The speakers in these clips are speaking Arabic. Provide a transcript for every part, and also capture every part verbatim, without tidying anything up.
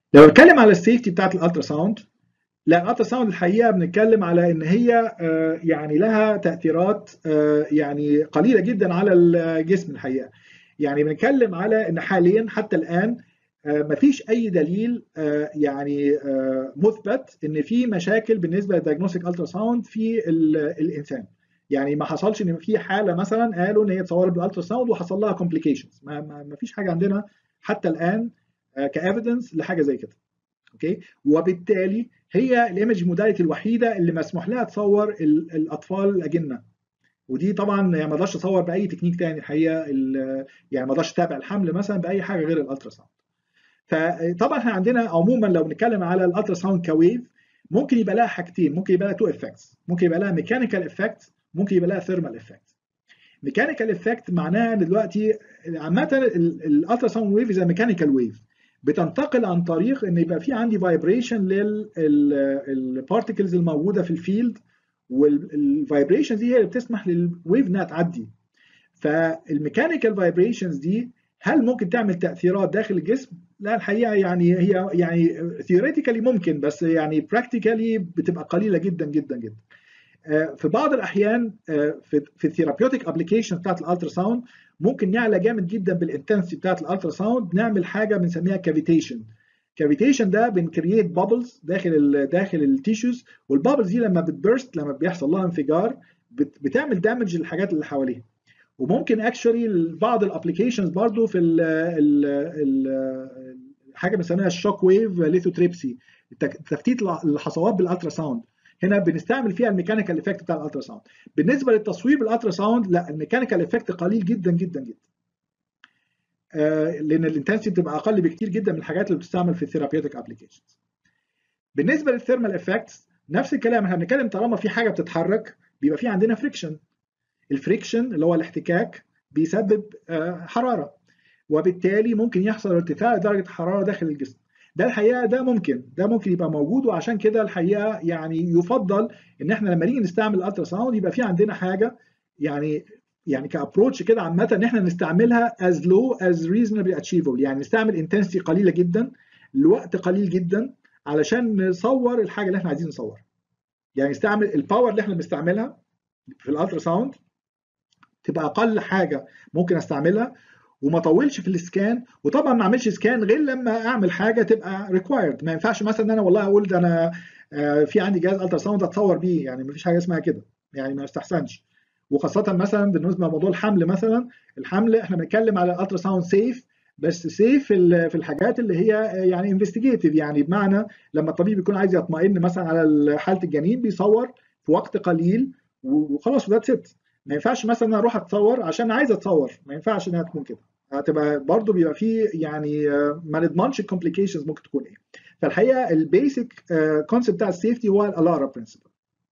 لو نتكلم على السيفتي بتاعت الالترا ساوند، لا الالترا ساوند الحقيقه بنتكلم على ان هي آه، يعني لها تاثيرات آه، يعني قليله جدا على الجسم الحقيقه. يعني بنتكلم على ان حاليا حتى الان آه، مفيش اي دليل آه، يعني آه، مثبت ان في مشاكل بالنسبه للديagnostic الترا ساوند في ال- الانسان. يعني ما حصلش ان في حاله مثلا قالوا ان هي اتصورت بالالترا ساوند وحصل لها كومبليكيشنز، ما ما- ما فيش حاجه عندنا حتى الان كايفيدنس لحاجه زي كده. اوكي، وبالتالي هي الايمج موداليتي الوحيده اللي مسموح لها تصور ال- الاطفال الاجنه. ودي طبعا يعني ما اقدرش اصور باي تكنيك تاني الحقيقه، ال- يعني ما اقدرش اتابع الحمل مثلا باي حاجه غير الالترا ساوند. فطبعا احنا عندنا عموما لو بنتكلم على الالترا ساوند كويف، ممكن يبقى لها حاجتين، ممكن يبقى لها تو افكتس، ممكن يبقى لها ميكانيكال افكت، ممكن يبقى لها ثيرمال افكت. ميكانيكال افكت معناها ان دلوقتي عامه الالترا ساوند ويف زي ميكانيكال ويف، بتنتقل عن طريق ان يبقى في عندي فايبريشن للبارتكلز الموجوده في الفيلد، والفايبريشن دي هي اللي بتسمح للويف انها تعدي. فالميكانيكال فايبريشنز دي هل ممكن تعمل تاثيرات داخل الجسم؟ لا الحقيقه يعني هي يعني ثيوريتيكالي ممكن، بس يعني براكتيكالي بتبقى قليله جدا جدا جدا. في بعض الاحيان في في الثيرابيوتيك ابلكيشن بتاعت الالترا ساوند ممكن نعلى جامد جدا بالانتنسيتي بتاعت الالترا ساوند، نعمل حاجه بنسميها كافيتيشن. كافيتيشن ده بنكرييت بابلز داخل ال داخل التيشوز، والبابلز دي لما بتبرست، لما بيحصل لها انفجار، بت بتعمل دامج للحاجات اللي حواليها. وممكن اكشولي بعض الابلكيشنز برضو في ال ال ال حاجه بنسميها الشوك ويف ليثوتريبسي، تفتيت الحصوات بالالترا ساوند. هنا بنستعمل فيها الميكانيكال افكت بتاع الالترا ساوند. بالنسبه للتصوير بالالترا ساوند لا، الميكانيكال افكت قليل جدا جدا جدا، آه لان الانتنسيتي بتبقى اقل بكتير جدا من الحاجات اللي بتستعمل في الثيرابيوتيك ابلكيشنز. بالنسبه للثيرمال افكتس نفس الكلام، احنا بنتكلم طالما في حاجه بتتحرك بيبقى في عندنا فريكشن. الفريكشن اللي هو الاحتكاك بيسبب آه حراره، وبالتالي ممكن يحصل ارتفاع درجه الحراره داخل الجسم. ده الحقيقه ده ممكن ده ممكن يبقى موجود، وعشان كده الحقيقه يعني يفضل ان احنا لما نيجي نستعمل الالترا ساوند يبقى في عندنا حاجه يعني يعني كابروتش كده عامه ان احنا نستعملها as low as reasonably achievable، يعني نستعمل انتنسيتي قليله جدا لوقت قليل جدا علشان نصور الحاجه اللي احنا عايزين نصورها. يعني نستعمل الباور اللي احنا بنستعملها في الالترا ساوند تبقى اقل حاجه ممكن استعملها، وما اطولش في السكان. وطبعا ما اعملش سكان غير لما اعمل حاجه تبقى ريكوايرد. ما ينفعش مثلا ان انا والله اقول ده انا آه، في عندي جهاز الترا ساوند اتصور بيه، يعني ما فيش حاجه اسمها كده، يعني ما يستحسنش. وخاصه مثلا بالنسبه لموضوع الحمل مثلا، الحمل احنا بنتكلم على الترا ساوند سيف، بس سيف في في الحاجات اللي هي يعني انفستيجيتيف، يعني بمعنى لما الطبيب يكون عايز يطمئن مثلا على حاله الجنين بيصور في وقت قليل وخلاص وده ست. ما ينفعش مثلا اروح اتصور عشان عايز اتصور، ما ينفعش انها تكون كده، هتبقى برضو بيبقى فيه يعني ما نضمنش الكومبليكيشنز ممكن تكون ايه. فالحقيقه البيسك كونسيبت بتاع السيفتي هو الالارا برنسبل.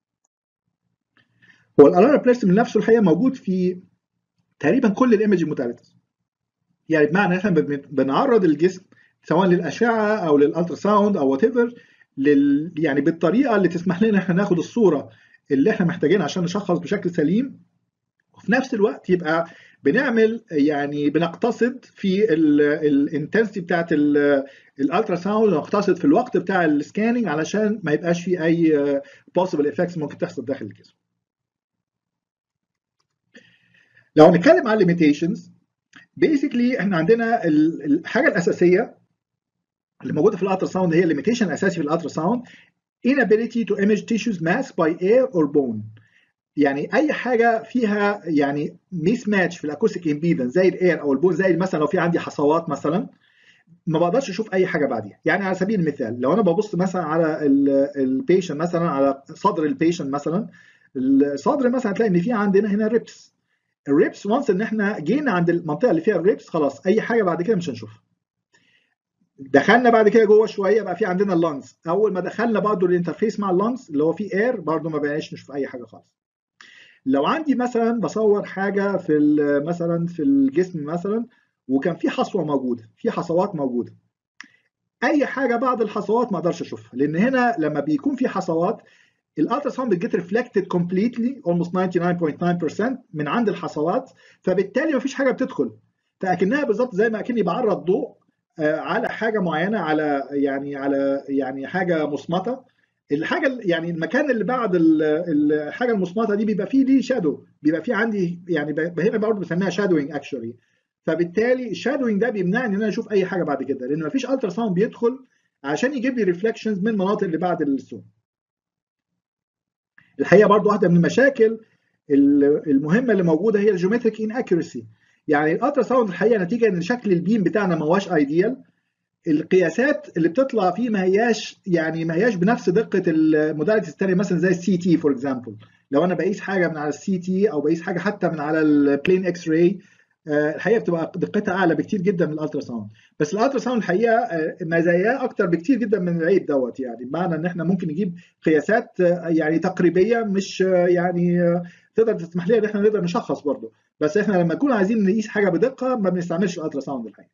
هو الالارا برنسبل نفسه الحقيقه موجود في تقريبا كل الايمج موداليتيز. يعني بمعنى احنا بنعرض الجسم سواء للاشعه او للالترا ساوند او وات ايفر، لل يعني بالطريقه اللي تسمح لنا احنا ناخد الصوره اللي احنا محتاجينها عشان نشخص بشكل سليم، وفي نفس الوقت يبقى بنعمل يعني بنقتصد في الانتنسيتي بتاعت الالترا ساوند، ونقتصد في الوقت بتاع السكاننج علشان ما يبقاش في اي possible effects ممكن تحصل داخل الجسم. لو نتكلم عن limitations، basically احنا عندنا الحاجه الاساسيه اللي موجوده في الالترا ساوند هي limitation الاساسي في الالترا ساوند inability to image tissues mass by air or bone. يعني اي حاجه فيها يعني ميس ماتش في الاكوستيك امبيدنس زي الاير او البون، زي مثلا لو في عندي حصوات مثلا ما بقدرش اشوف اي حاجه بعديها. يعني على سبيل المثال لو انا ببص مثلا على البيشنت مثلا، على صدر البيشنت مثلا، الصدر مثلا هتلاقي ان في عندنا هنا ريبس. الريبس وانس ان احنا جينا عند المنطقه اللي فيها الريبس خلاص اي حاجه بعد كده مش هنشوفها. دخلنا بعد كده جوه شويه بقى في عندنا اللانجز، اول ما دخلنا برضه الانترفيس مع اللانجز اللي هو فيه اير برضه ما بقيناش نشوف اي حاجه خالص. لو عندي مثلا بصور حاجه في مثلا في الجسم مثلا، وكان في حصوه موجوده، في حصوات موجوده، اي حاجه بعد الحصوات ما اقدرش اشوفها، لان هنا لما بيكون في حصوات الالترا ساوند بتجيت ريفلكتد كومبليتلي almost تسعة وتسعين فاصلة تسعة بالمية من عند الحصوات، فبالتالي ما فيش حاجه بتدخل. فاكنها بالظبط زي ما اكني بعرض ضوء على حاجه معينه، على يعني على يعني حاجه مصمته. الحاجه يعني المكان اللي بعد الحاجه المصمته دي بيبقى فيه ليه شادو، بيبقى فيه عندي يعني هنا برضه بسميها شادوينج اكشولي. فبالتالي الشادوينج ده بيمنعني ان انا اشوف اي حاجه بعد كده، لان مفيش الترا ساوند بيدخل عشان يجيب لي ريفلكشنز من المناطق اللي بعد السون. الحقيقه برضه واحده من المشاكل المهمه اللي موجوده هي الجيومتريك ان اكيورسي. يعني الالترا ساوند الحقيقه نتيجه ان شكل البيم بتاعنا ما هواش ايديال، القياسات اللي بتطلع فيه ما هياش يعني ما هياش بنفس دقه الموداليتيز الثانيه، مثلا زي السي تي فور اكزامبل. لو انا بقيس حاجه من على السي تي او بقيس حاجه حتى من على البلين اكس راي، الحقيقه بتبقى دقتها اعلى بكتير جدا من الالترا ساوند. بس الالترا ساوند الحقيقه مزاياه اكتر بكتير جدا من العيب دوت، يعني بمعنى ان احنا ممكن نجيب قياسات يعني تقريبيه، مش يعني تقدر تسمح لنا ان احنا نقدر نشخص برضه. بس احنا لما نكون عايزين نقيس حاجه بدقه ما بنستعملش الالترا ساوند الحقيقه.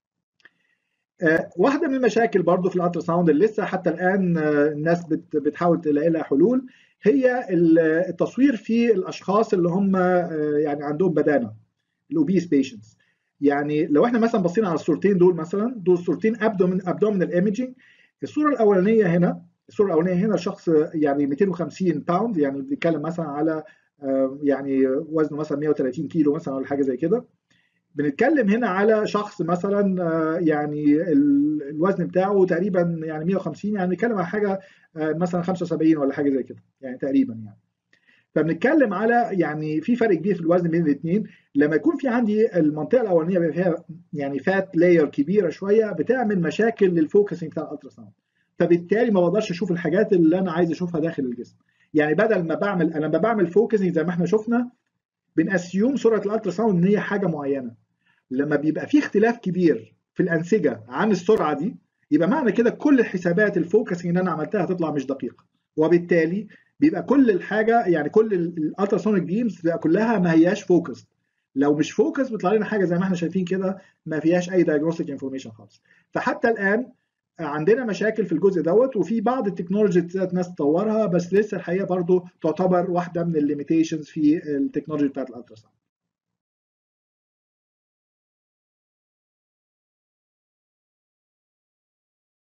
واحده من المشاكل برضو في الالترا ساوند اللي لسه حتى الان الناس بتحاول تلاقي لها حلول، هي التصوير في الاشخاص اللي هم يعني عندهم بدانه، الاوبيس بيشنتس. يعني لو احنا مثلا بصينا على الصورتين دول، مثلا دول صورتين ابدومين ابدومينال ايميجينج. الصوره الاولانيه هنا الصوره الاولانيه هنا شخص يعني مئتين وخمسين باوند، يعني بنتكلم مثلا على يعني وزنه مثلا مئة وثلاثين كيلو مثلا ولا حاجه زي كده. بنتكلم هنا على شخص مثلا يعني الوزن بتاعه تقريبا يعني مئة وخمسين، يعني بنتكلم على حاجه مثلا خمسة وسبعين ولا حاجه زي كده يعني تقريبا يعني. فبنتكلم على يعني في فرق كبير في الوزن بين الاثنين. لما يكون في عندي المنطقه الاولانيه بيبقى فيها يعني فات لاير كبيره شويه، بتعمل مشاكل للفوكسنج بتاع الالترا ساوند. فبالتالي ما بقدرش اشوف الحاجات اللي انا عايز اشوفها داخل الجسم. يعني بدل ما بعمل انا لما بعمل فوكسنج زي ما احنا شفنا، بنأسيوم سرعه الالترا ساوند ان هي حاجه معينه. لما بيبقى في اختلاف كبير في الانسجه عن السرعه دي، يبقى معنى كده كل الحسابات الفوكسنج اللي انا عملتها هتطلع مش دقيقه، وبالتالي بيبقى كل الحاجه يعني كل الالتراسونيك بيمز بتبقى كلها ما هياش فوكس. لو مش فوكس بيطلع لنا حاجه زي ما احنا شايفين كده، ما فيهاش اي دايجنوستيك انفورميشن خالص. فحتى الان عندنا مشاكل في الجزء دوت، وفي بعض التكنولوجيز ناس تطورها، بس لسه الحقيقه برضو تعتبر واحده من الليميتيشنز في التكنولوجي بتاعت الالتراساوند.